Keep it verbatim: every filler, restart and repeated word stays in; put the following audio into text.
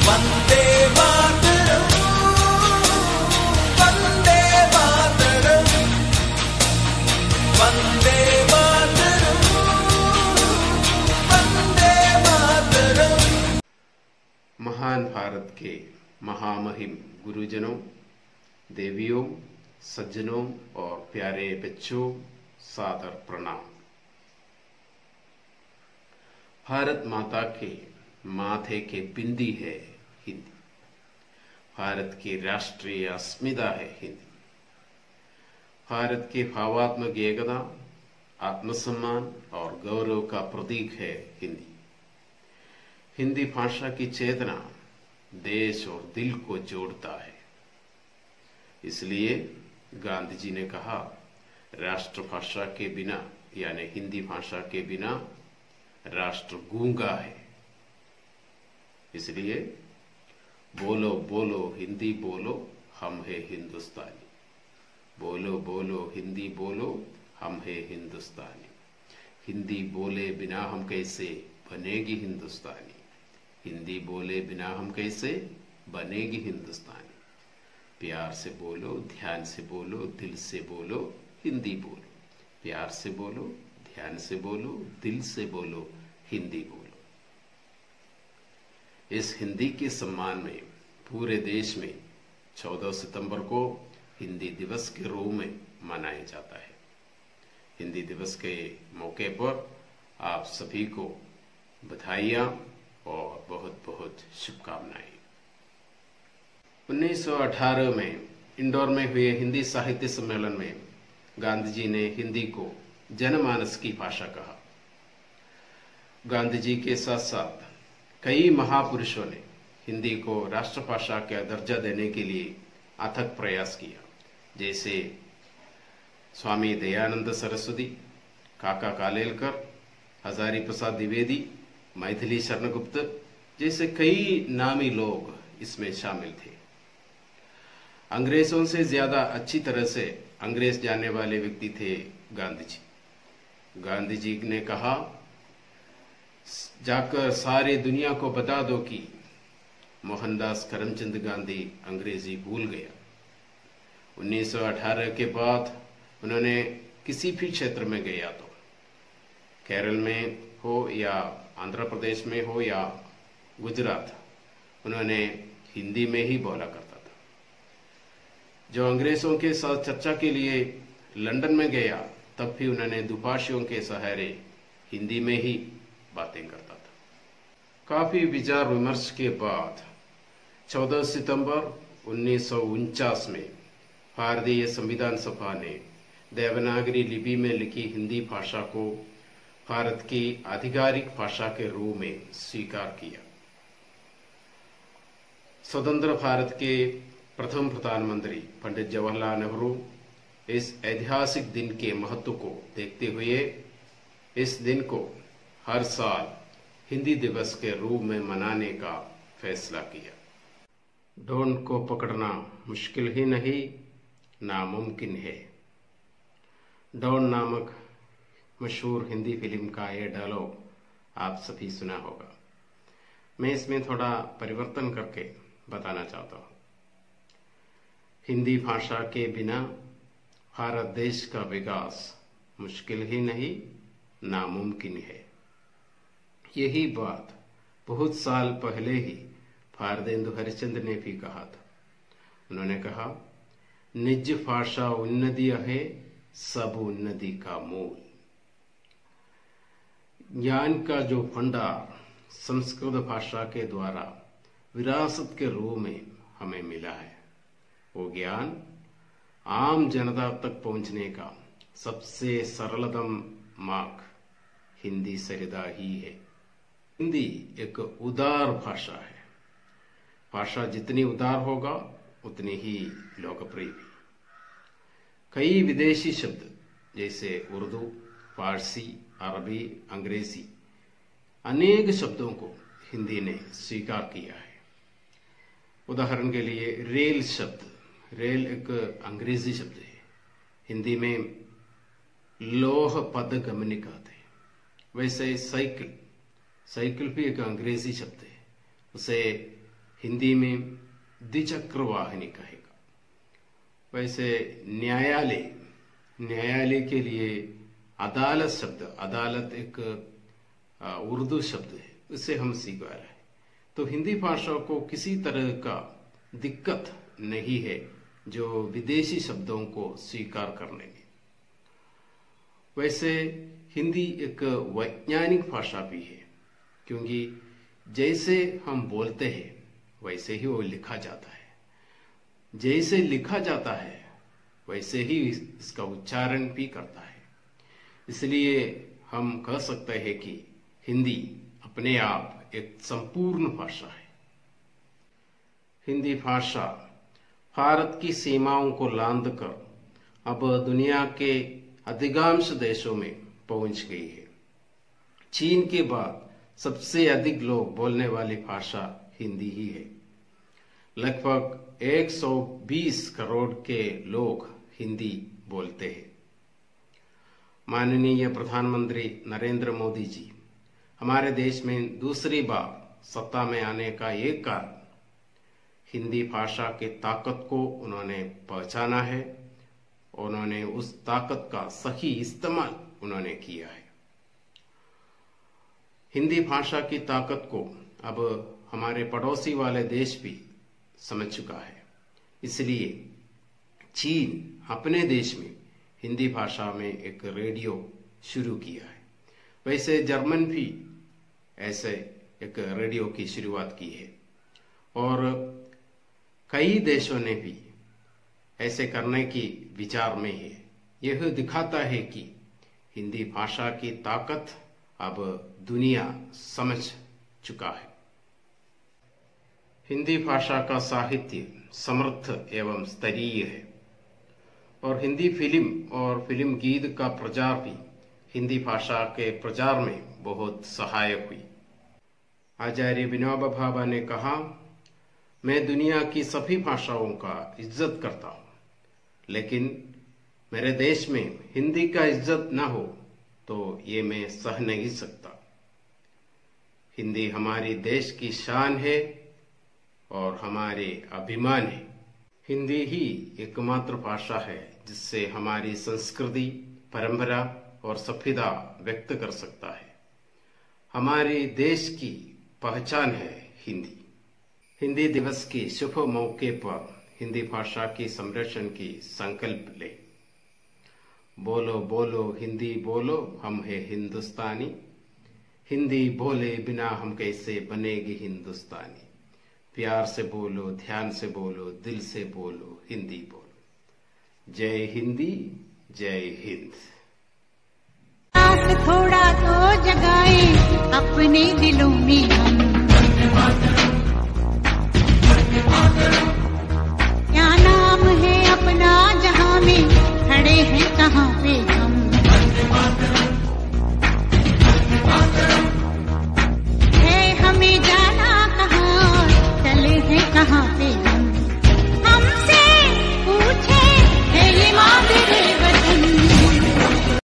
वंदे मातरम, वंदे मातरम, वंदे मातरम, वंदे मातरम। महान भारत के महामहिम गुरुजनों, देवियों, सज्जनों और प्यारे बच्चों, सादर प्रणाम। भारत माता के माथे के बिंदी है हिंदी। भारत की राष्ट्रीय अस्मिता है हिंदी। भारत के भावात्मक एकता, आत्मसम्मान और गौरव का प्रतीक है हिंदी। हिंदी भाषा की चेतना देश और दिल को जोड़ता है। इसलिए गांधी जी ने कहा, राष्ट्रभाषा के बिना यानी हिंदी भाषा के बिना राष्ट्र गूंगा है। इसलिए बोलो बोलो हिंदी बोलो, हम है हिंदुस्तानी। बोलो बोलो हिंदी बोलो, हम है हिंदुस्तानी। हिंदी बोले बिना हम कैसे बनेगी हिंदुस्तानी। हिंदी बोले बिना हम कैसे बनेगी हिंदुस्तानी। प्यार से बोलो, ध्यान से बोलो, दिल से बोलो, हिंदी बोलो। प्यार से बोलो, ध्यान से बोलो, दिल से बोलो, हिंदी बोलो। इस हिंदी के सम्मान में पूरे देश में चौदह सितंबर को हिंदी दिवस के रूप में मनाया जाता है। हिंदी दिवस के मौके पर आप सभी को बधाइयाँ और बहुत बहुत शुभकामनाएं। उन्नीस सौ अठारह में इंदौर में हुए हिंदी साहित्य सम्मेलन में गांधी जी ने हिंदी को जनमानस की भाषा कहा। गांधी जी के साथ साथ कई महापुरुषों ने हिंदी को राष्ट्रभाषा का दर्जा देने के लिए अथक प्रयास किया, जैसे स्वामी दयानंद सरस्वती, काका कालेलकर, हजारी प्रसाद द्विवेदी, मैथिली शरण गुप्त जैसे कई नामी लोग इसमें शामिल थे। अंग्रेजों से ज्यादा अच्छी तरह से अंग्रेज जानने वाले व्यक्ति थे गांधी जी। गांधी जी ने कहा, जाकर सारी दुनिया को बता दो कि मोहनदास करमचंद गांधी अंग्रेजी भूल गया। उन्नीस सौ अठारह के बाद उन्होंने किसी भी क्षेत्र में गया तो, केरल में हो या आंध्र प्रदेश में हो या गुजरात, उन्होंने हिंदी में ही बोला करता था। जो अंग्रेजों के साथ चर्चा के लिए लंदन में गया, तब भी उन्होंने दुभाषियों के सहारे हिंदी में ही बातें करता था। काफी विचार विमर्श के बाद चौदह सितंबर उन्नीस सौ उनचास में भारतीय संविधान सभा ने देवनागरी लिपि में लिखी हिंदी भाषा को भारत की आधिकारिक भाषा के रूप में स्वीकार किया। स्वतंत्र भारत के प्रथम प्रधानमंत्री पंडित जवाहरलाल नेहरू इस ऐतिहासिक दिन के महत्व को देखते हुए इस दिन को हर साल हिंदी दिवस के रूप में मनाने का फैसला किया। ढोंड को पकड़ना मुश्किल ही नहीं, नामुमकिन है। ढोंड नामक मशहूर हिंदी फिल्म का यह डायलॉग आप सभी सुना होगा। मैं इसमें थोड़ा परिवर्तन करके बताना चाहता हूँ। हिंदी भाषा के बिना भारत देश का विकास मुश्किल ही नहीं, नामुमकिन है। यही बात बहुत साल पहले ही भारतेंदु हरिश्चंद्र ने भी कहा था। उन्होंने कहा, निज भाषा उन्नति है, सब उन्नति का मूल। ज्ञान का जो भंडार संस्कृत भाषा के द्वारा विरासत के रूप में हमें मिला है, वो ज्ञान आम जनता तक पहुंचने का सबसे सरलतम मार्ग हिंदी सरिता ही है। हिंदी एक उदार भाषा है। भाषा जितनी उदार होगा उतनी ही लोकप्रिय भी। कई विदेशी शब्द जैसे उर्दू, फारसी, अरबी, अंग्रेजी, अनेक शब्दों को हिंदी ने स्वीकार किया है। उदाहरण के लिए रेल शब्द, रेल एक अंग्रेजी शब्द है। हिंदी में लोह पद गमनी कहते हैं। वैसे साइकिल, साइकिल भी एक अंग्रेजी शब्द है। उसे हिंदी में द्विचक्र वाहिनी कहेगा। वैसे न्यायालय, न्यायालय के लिए अदालत शब्द, अदालत एक उर्दू शब्द है, उसे हम स्वीकार है। तो हिंदी भाषा को किसी तरह का दिक्कत नहीं है जो विदेशी शब्दों को स्वीकार करने में। वैसे हिंदी एक वैज्ञानिक भाषा भी है, क्योंकि जैसे हम बोलते हैं वैसे ही वो लिखा जाता है, जैसे लिखा जाता है वैसे ही इसका उच्चारण भी करता है। इसलिए हम कह सकते हैं कि हिंदी अपने आप एक संपूर्ण भाषा है। हिंदी भाषा भारत की सीमाओं को लांघकर अब दुनिया के अधिकांश देशों में पहुंच गई है। चीन के बाद सबसे अधिक लोग बोलने वाली भाषा हिंदी ही है। लगभग एक सौ बीस करोड़ के लोग हिंदी बोलते हैं। माननीय प्रधानमंत्री नरेंद्र मोदी जी हमारे देश में दूसरी बार सत्ता में आने का एक कारण हिंदी भाषा की ताकत को उन्होंने पहचाना है। उन्होंने उस ताकत का सही इस्तेमाल उन्होंने किया है। हिंदी भाषा की ताकत को अब हमारे पड़ोसी वाले देश भी समझ चुका है। इसलिए चीन अपने देश में हिंदी भाषा में एक रेडियो शुरू किया है। वैसे जर्मन भी ऐसे एक रेडियो की शुरुआत की है और कई देशों ने भी ऐसे करने की विचार में है। यह दिखाता है कि हिंदी भाषा की ताकत अब दुनिया समझ चुका है। हिंदी भाषा का साहित्य समृद्ध एवं स्तरीय है और हिंदी फिल्म और फिल्म गीत का प्रचार भी हिंदी भाषा के प्रचार में बहुत सहायक हुई। आचार्य विनोबा भावे ने कहा, मैं दुनिया की सभी भाषाओं का इज्जत करता हूँ, लेकिन मेरे देश में हिंदी का इज्जत न हो तो ये मैं सह नहीं सकता। हिंदी हमारी देश की शान है और हमारे अभिमान है। हिंदी ही एकमात्र भाषा है जिससे हमारी संस्कृति, परंपरा और सभ्यता व्यक्त कर सकता है। हमारे देश की पहचान है हिंदी। हिंदी दिवस के शुभ मौके पर हिंदी भाषा की संरक्षण की संकल्प ले। बोलो बोलो हिंदी बोलो, हम है हिंदुस्तानी। हिंदी बोले बिना हम कैसे बनेगी हिंदुस्तानी। प्यार से बोलो, ध्यान से बोलो, दिल से बोलो, हिंदी बोलो। जय हिंदी, जय हिंद। थोड़ा तो जग